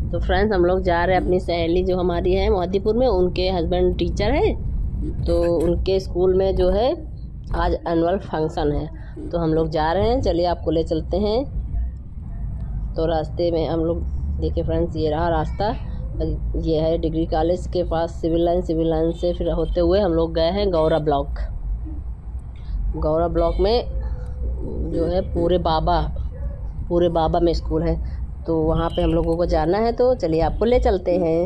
तो फ्रेंड्स हम लोग जा रहे हैं, अपनी सहेली जो हमारी है मोहद्दीपुर में, उनके हस्बैंड टीचर है, तो उनके स्कूल में जो है आज एनुअल फंक्शन है, तो हम लोग जा रहे हैं। चलिए आपको ले चलते हैं। तो रास्ते में हम लोग देखिए फ्रेंड्स, ये रहा रास्ता, ये है डिग्री कॉलेज के पास सिविल लाइन से फिर होते हुए हम लोग गए हैं गौरा ब्लॉक में जो है पूरे बाबा में स्कूल है, तो वहाँ पे हम लोगों को जाना है। तो चलिए आपको ले चलते हैं।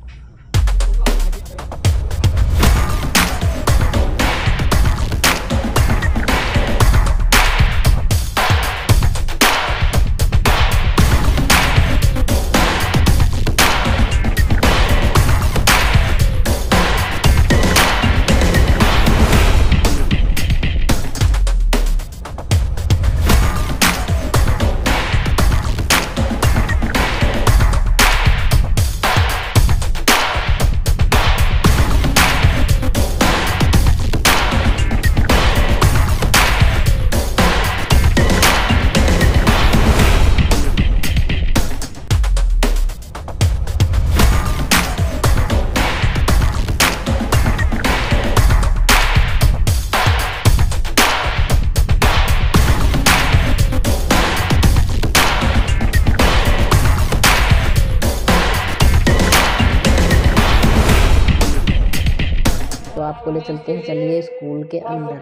तो आपको ले चलते हैं, चलिए स्कूल के अंदर।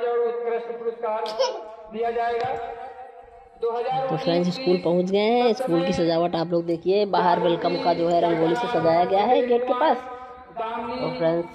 तो फ्रेंड्स स्कूल पहुंच गए हैं। स्कूल की सजावट आप लोग देखिए, बाहर वेलकम का जो है रंगोली से सजाया गया है गेट के पास। और फ्रेंड्स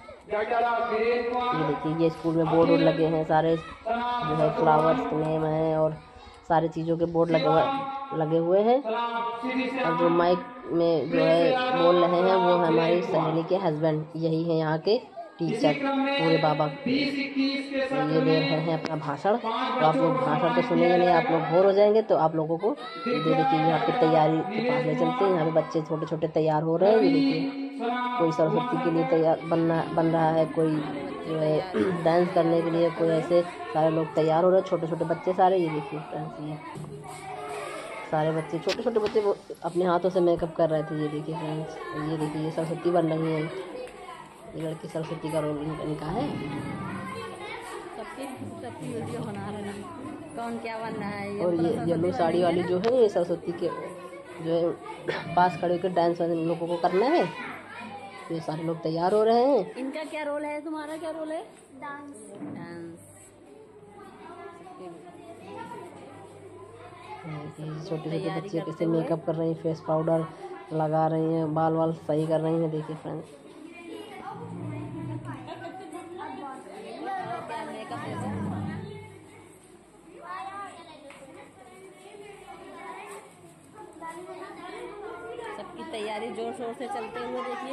ये देखिए, ये स्कूल में बोर्ड लगे हैं सारे, जो है फ्लावर्स नेम है और सारी चीज़ों के बोर्ड लगे हुए हैं। और जो माइक में जो है बोल रहे हैं वो हमारी सहेली के हस्बैंड, यही है यहाँ के टीचर पूरे बाबा। तो ये दे रहे हैं अपना भाषण, तो आप लोग भाषण तो सुनेंगे नहीं, आप लोग बोर हो जाएंगे। तो आप लोगों को ये देखिए यहाँ पे तैयारी के पास ले चलते हैं। यहाँ पे बच्चे छोटे छोटे तैयार हो रहे हैं। ये देखिए, कोई सरस्वती के लिए तैयार बन रहा है, कोई जो है डांस करने के लिए, कोई ऐसे सारे लोग तैयार हो रहे हैं, छोटे छोटे बच्चे सारे। ये देखिए फ्रेंड्स, ये सारे बच्चे छोटे छोटे बच्चे वो अपने हाथों से मेकअप कर रहे थे। ये देखिए फ्रेंड्स, ये देखिए ये सरस्वती बन रही है, ये लड़की सरस्वती का रोल इनका है। सबकी वीडियो बना रहे हैं, कौन क्या बन रहा है। और ये येलो साड़ी वाली जो है, ये सरस्वती के जो है पास खड़े होकर डांस इन लोगों को करना है। तो ये सारे लोग तैयार हो रहे हैं। इनका क्या रोल है, तुम्हारा क्या रोल है? डांस। छोटे छोटे बच्चे कैसे मेकअप कर रहे हैं, फेस पाउडर लगा रही हैं, बाल सही कर रही हैं। देखिए फ्रेंड्स, सबकी तैयारी जोर शोर से चलते हुए देखिए।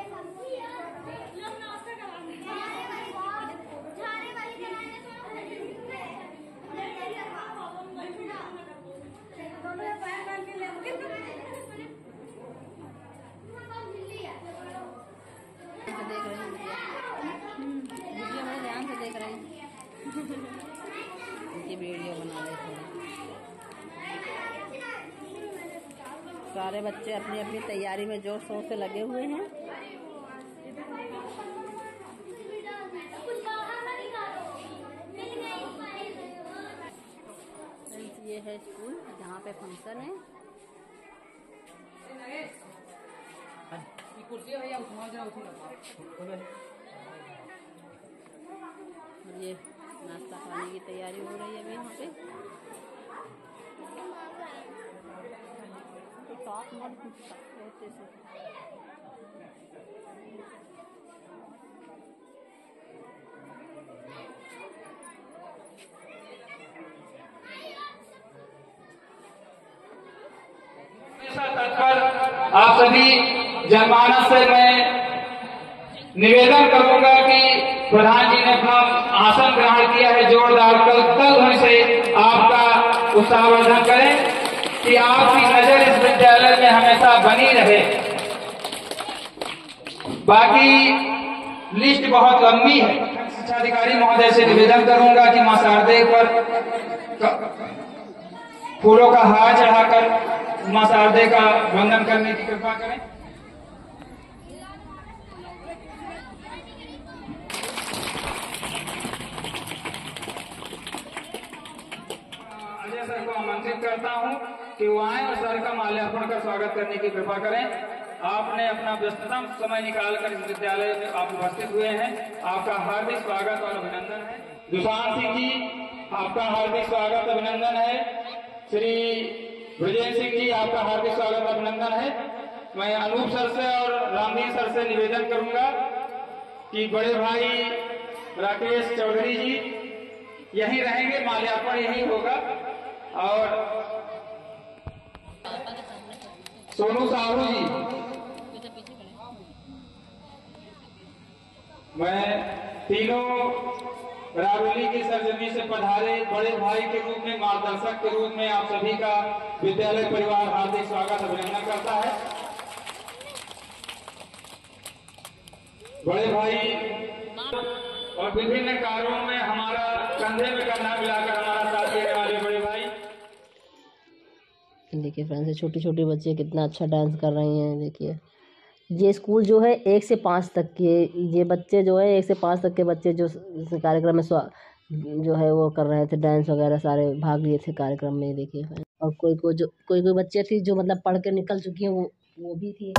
वीडियो बना रहे थे सारे बच्चे, अपनी अपनी तैयारी में जोर शोर से लगे हुए हैं। ये है स्कूल जहाँ पे फंक्शन है। ये नाश्ता खाने की तैयारी हो रही है अभी यहाँ पे। तो साथ मत होते से आप सभी जनमानस से मैं निवेदन करूंगा कि प्रधान जी ने अपना आसन ग्रहण किया है, जोरदार कल ध्वनि से आपका उत्साहवर्धन करें कि आपकी नजर इस विद्यालय में हमेशा बनी रहे। बाकी लिस्ट बहुत लंबी है। शिक्षा अधिकारी महोदय से निवेदन करूंगा कि मां शारदे पर फूलों का हार चढ़ाकर मां शारदे का वंदन करने की कृपा करें। अजय सर को आमंत्रित करता हूं कि वो आए और सर का माल्यार्पण कर स्वागत करने की कृपा करें। आपने अपना व्यस्ततम समय निकालकर इस विद्यालय में आप उपस्थित हुए हैं, आपका हार्दिक स्वागत और अभिनंदन है। दुशांत सिंह जी, आपका हार्दिक स्वागत अभिनंदन है। श्री ब्रजेश सिंह जी, आपका हार्दिक स्वागत अभिनंदन है। मैं अनूप सर से और रामदीन सर से निवेदन करूंगा कि बड़े भाई राकेश चौधरी जी यहीं रहेंगे, माल्यार्पण यहीं होगा। और सोनू साहू जी, मैं तीनों रावली की सरजमी से पधारे बड़े भाई के रूप में, मार्गदर्शक के रूप में आप सभी का विद्यालय परिवार हार्दिक स्वागत अभिनंदन करता है। बड़े भाई और विभिन्न कार्यों में हमारा कंधे में कंधा मिलाकर हमारा साथ देने वाले बड़े भाई। देखिए फ्रेंड्स, छोटी छोटी बच्चे कितना अच्छा डांस कर रही हैं। देखिए ये स्कूल जो है 1 से 5 तक के, ये बच्चे जो है 1 से 5 तक के बच्चे जो इस कार्यक्रम में जो है वो कर रहे थे, डांस वगैरह सारे भाग लिए थे कार्यक्रम में। देखिए और कोई बच्चे थी जो मतलब पढ़ के निकल चुकी हैं, वो भी थी।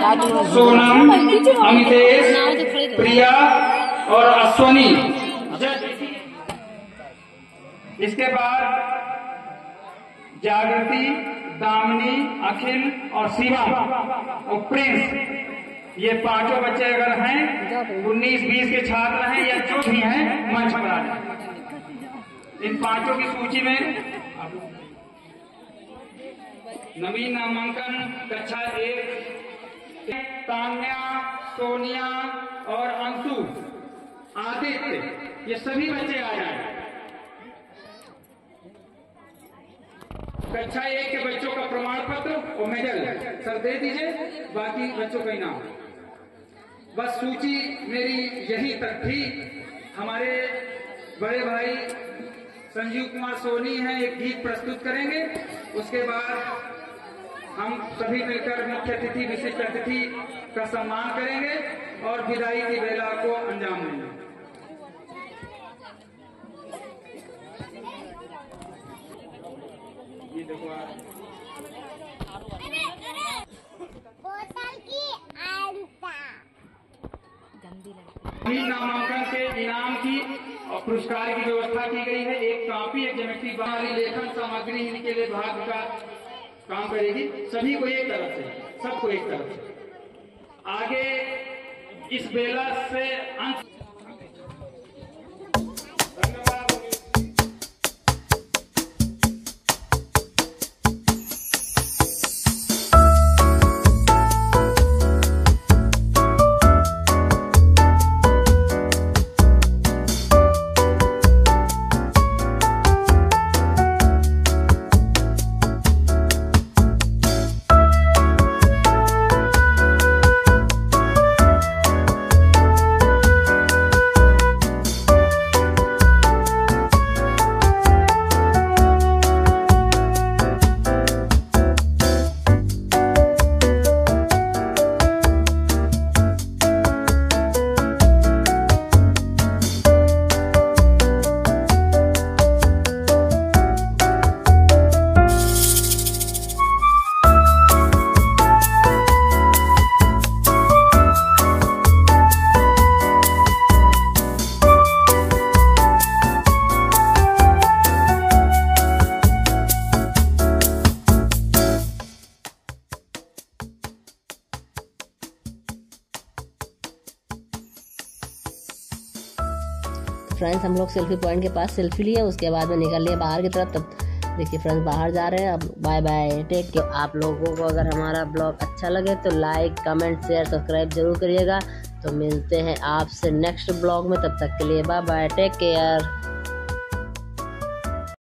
सोनम, अमितेश, प्रिया और अश्वनी। इसके बाद जागृति, दामिनी, अखिल और शिवा और प्रिंस, ये पांचों बच्चे अगर हैं 19-20 के छात्र हैं या जो भी हैं मंच पर आ जाए। इन पांचों की सूची में नवीन नामांकन कक्षा 1 तान्या, सोनिया और अंशु, आदित्य, ये सभी बच्चे आ जाए। कक्षा 1 के बच्चों का प्रमाण पत्र और मेडल सर दे दीजिए, बाकी बच्चों का इनाम। बस सूची मेरी यही तक थी। हमारे बड़े भाई संजीव कुमार सोनी हैं, एक गीत प्रस्तुत करेंगे। उसके बाद हम सभी मिलकर मुख्य अतिथि, विशिष्ट अतिथि का सम्मान करेंगे और विदाई की बेला को अंजाम देंगे। ये देखो नामांकन के इनाम की और पुरस्कार की व्यवस्था की गई है। एक कॉपी, एक ज्योमेट्री बाहरी लेखन सामग्री इनके लिए भाग का काम करेगी। सभी को एक तरफ से, सबको एक तरफ से आगे इस बेला से अंत। फ्रेंड्स हम लोग सेल्फी पॉइंट के पास सेल्फी लिए, उसके बाद में निकल लिए बाहर की तरफ। तब देखिए फ्रेंड्स बाहर जा रहे हैं। अब बाय बाय, टेक केयर। आप लोगों को अगर हमारा ब्लॉग अच्छा लगे तो लाइक, कमेंट, शेयर, सब्सक्राइब जरूर करिएगा। तो मिलते हैं आपसे नेक्स्ट ब्लॉग में, तब तक के लिए बाय बाय, टेक केयर।